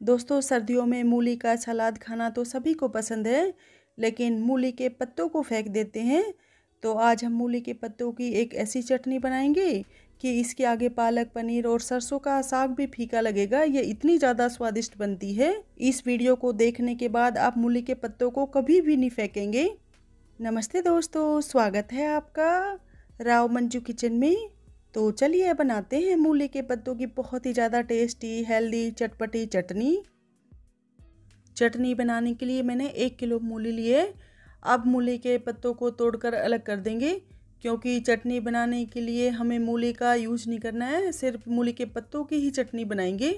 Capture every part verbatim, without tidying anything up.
दोस्तों, सर्दियों में मूली का सलाद खाना तो सभी को पसंद है, लेकिन मूली के पत्तों को फेंक देते हैं। तो आज हम मूली के पत्तों की एक ऐसी चटनी बनाएंगे कि इसके आगे पालक, पनीर और सरसों का साग भी फीका लगेगा। ये इतनी ज़्यादा स्वादिष्ट बनती है। इस वीडियो को देखने के बाद आप मूली के पत्तों को कभी भी नहीं फेंकेंगे। नमस्ते दोस्तों, स्वागत है आपका राव मंजू किचन में। तो चलिए बनाते हैं मूली के पत्तों की बहुत ही ज़्यादा टेस्टी, हेल्दी, चटपटी चटनी। चटनी बनाने के लिए मैंने एक किलो मूली लिए। अब मूली के पत्तों को तोड़कर अलग कर देंगे, क्योंकि चटनी बनाने के लिए हमें मूली का यूज नहीं करना है, सिर्फ मूली के पत्तों की ही चटनी बनाएंगे।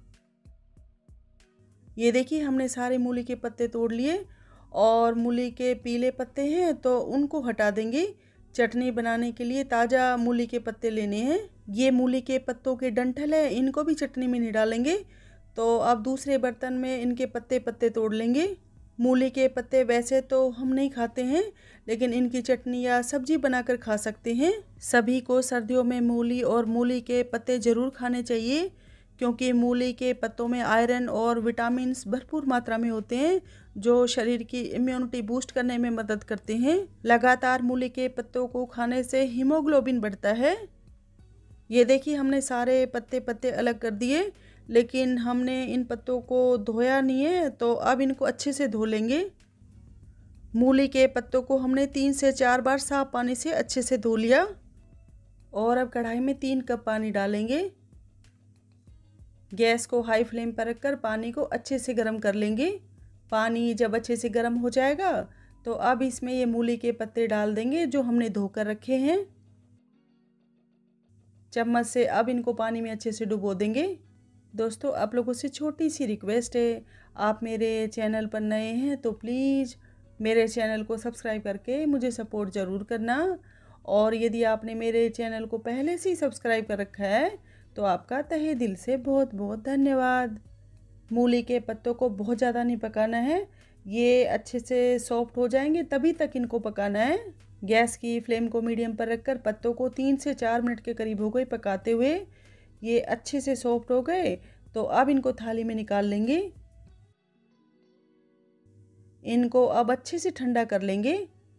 ये देखिए, हमने सारे मूली के पत्ते तोड़ लिए और मूली के पीले पत्ते हैं तो उनको हटा देंगे। चटनी बनाने के लिए ताज़ा मूली के पत्ते लेने हैं। ये मूली के पत्तों के डंठल है, इनको भी चटनी में नहीं डालेंगे। तो अब दूसरे बर्तन में इनके पत्ते पत्ते तोड़ लेंगे। मूली के पत्ते वैसे तो हम नहीं खाते हैं, लेकिन इनकी चटनी या सब्जी बनाकर खा सकते हैं। सभी को सर्दियों में मूली और मूली के पत्ते ज़रूर खाने चाहिए, क्योंकि मूली के पत्तों में आयरन और विटामिन्स भरपूर मात्रा में होते हैं, जो शरीर की इम्यूनिटी बूस्ट करने में मदद करते हैं। लगातार मूली के पत्तों को खाने से हीमोग्लोबिन बढ़ता है। ये देखिए, हमने सारे पत्ते पत्ते अलग कर दिए, लेकिन हमने इन पत्तों को धोया नहीं है, तो अब इनको अच्छे से धो लेंगे। मूली के पत्तों को हमने तीन से चार बार साफ पानी से अच्छे से धो लिया। और अब कढ़ाई में तीन कप पानी डालेंगे। गैस को हाई फ्लेम पर रखकर पानी को अच्छे से गर्म कर लेंगे। पानी जब अच्छे से गर्म हो जाएगा तो अब इसमें ये मूली के पत्ते डाल देंगे जो हमने धोकर रखे हैं। चम्मच से अब इनको पानी में अच्छे से डुबो देंगे। दोस्तों, आप लोगों से छोटी सी रिक्वेस्ट है, आप मेरे चैनल पर नए हैं तो प्लीज़ मेरे चैनल को सब्सक्राइब करके मुझे सपोर्ट ज़रूर करना। और यदि आपने मेरे चैनल को पहले से ही सब्सक्राइब कर रखा है तो आपका तहे दिल से बहुत बहुत धन्यवाद। मूली के पत्तों को बहुत ज़्यादा नहीं पकाना है, ये अच्छे से सॉफ्ट हो जाएंगे तभी तक इनको पकाना है। गैस की फ्लेम को मीडियम पर रखकर पत्तों को तीन से चार मिनट के करीब हो गए पकाते हुए। ये अच्छे से सॉफ्ट हो गए तो अब इनको थाली में निकाल लेंगे। इनको अब अच्छे से ठंडा कर लेंगे।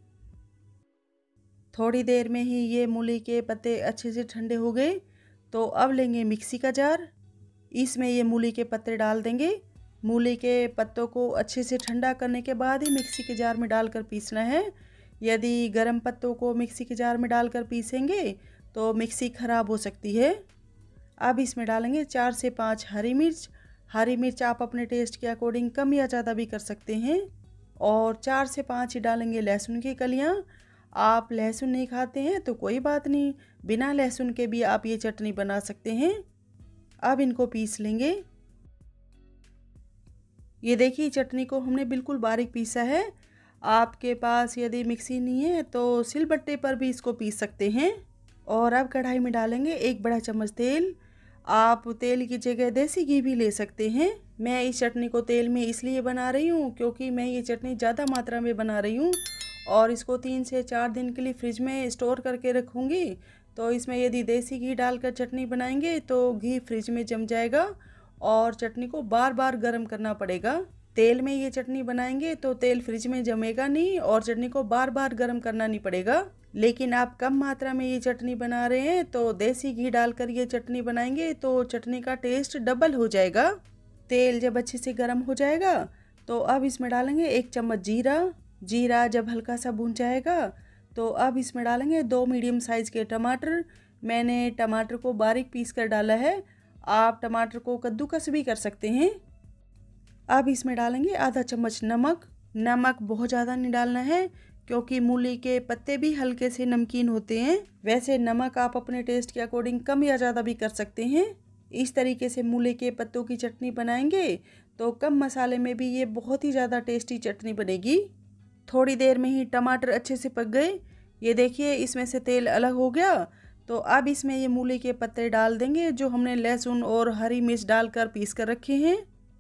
थोड़ी देर में ही ये मूली के पत्ते अच्छे से ठंडे हो गए, तो अब लेंगे मिक्सी का जार। इसमें ये मूली के पत्ते डाल देंगे। मूली के पत्तों को अच्छे से ठंडा करने के बाद ही मिक्सी के जार में डालकर पीसना है। यदि गर्म पत्तों को मिक्सी के जार में डालकर पीसेंगे तो मिक्सी ख़राब हो सकती है। अब इसमें डालेंगे चार से पाँच हरी मिर्च। हरी मिर्च आप अपने टेस्ट के अकॉर्डिंग कम या ज़्यादा भी कर सकते हैं। और चार से पाँच ही डालेंगे लहसुन की कलियाँ। आप लहसुन नहीं खाते हैं तो कोई बात नहीं, बिना लहसुन के भी आप ये चटनी बना सकते हैं। अब इनको पीस लेंगे। ये देखिए, चटनी को हमने बिल्कुल बारीक पीसा है। आपके पास यदि मिक्सी नहीं है तो सिलबट्टे पर भी इसको पीस सकते हैं। और अब कढ़ाई में डालेंगे एक बड़ा चम्मच तेल। आप तेल की जगह देसी घी भी ले सकते हैं। मैं इस चटनी को तेल में इसलिए बना रही हूँ क्योंकि मैं ये चटनी ज़्यादा मात्रा में बना रही हूँ और इसको तीन से चार दिन के लिए फ्रिज में स्टोर करके रखूँगी। तो इसमें यदि देसी घी डालकर चटनी बनाएंगे तो घी फ्रिज में जम जाएगा और चटनी को बार बार गर्म करना पड़ेगा। तेल में ये चटनी बनाएंगे तो तेल फ्रिज में जमेगा नहीं और चटनी को बार बार गर्म करना नहीं पड़ेगा। लेकिन आप कम मात्रा में ये चटनी बना रहे हैं तो देसी घी डालकर ये चटनी बनाएंगे तो चटनी का टेस्ट डबल हो जाएगा। तेल जब अच्छे से गर्म हो जाएगा तो अब इसमें डालेंगे एक चम्मच जीरा। जीरा जब हल्का सा भून जाएगा तो अब इसमें डालेंगे दो मीडियम साइज़ के टमाटर। मैंने टमाटर को बारीक पीस कर डाला है, आप टमाटर को कद्दूकस भी कर सकते हैं। अब इसमें डालेंगे आधा चम्मच नमक। नमक बहुत ज़्यादा नहीं डालना है, क्योंकि मूली के पत्ते भी हल्के से नमकीन होते हैं। वैसे नमक आप अपने टेस्ट के अकॉर्डिंग कम या ज़्यादा भी कर सकते हैं। इस तरीके से मूली के पत्तों की चटनी बनाएंगे तो कम मसाले में भी ये बहुत ही ज़्यादा टेस्टी चटनी बनेगी। थोड़ी देर में ही टमाटर अच्छे से पक गए। ये देखिए, इसमें से तेल अलग हो गया। तो अब इसमें ये मूली के पत्ते डाल देंगे जो हमने लहसुन और हरी मिर्च डालकर पीस कर रखे हैं।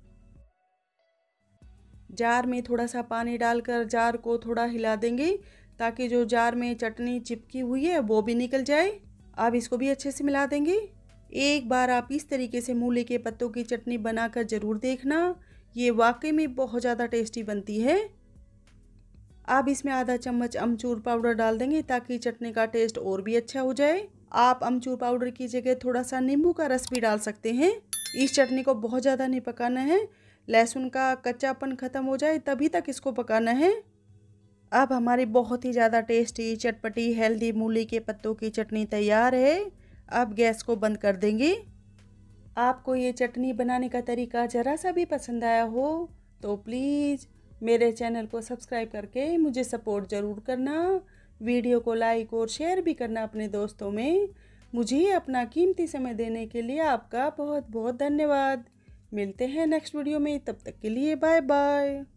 जार में थोड़ा सा पानी डालकर जार को थोड़ा हिला देंगे ताकि जो जार में चटनी चिपकी हुई है वो भी निकल जाए। अब इसको भी अच्छे से मिला देंगे। एक बार आप इस तरीके से मूली के पत्तों की चटनी बनाकर ज़रूर देखना, ये वाकई में बहुत ज़्यादा टेस्टी बनती है। आप इसमें आधा चम्मच अमचूर पाउडर डाल देंगे ताकि चटनी का टेस्ट और भी अच्छा हो जाए। आप अमचूर पाउडर की जगह थोड़ा सा नींबू का रस भी डाल सकते हैं। इस चटनी को बहुत ज़्यादा नहीं पकाना है, लहसुन का कच्चापन ख़त्म हो जाए तभी तक इसको पकाना है। अब हमारी बहुत ही ज़्यादा टेस्टी, चटपटी, हेल्दी मूली के पत्तों की चटनी तैयार है। अब गैस को बंद कर देंगे। आपको ये चटनी बनाने का तरीका ज़रा सा भी पसंद आया हो तो प्लीज़ मेरे चैनल को सब्सक्राइब करके मुझे सपोर्ट ज़रूर करना। वीडियो को लाइक और शेयर भी करना अपने दोस्तों में। मुझे अपना कीमती समय देने के लिए आपका बहुत बहुत धन्यवाद। मिलते हैं नेक्स्ट वीडियो में, तब तक के लिए बाय बाय।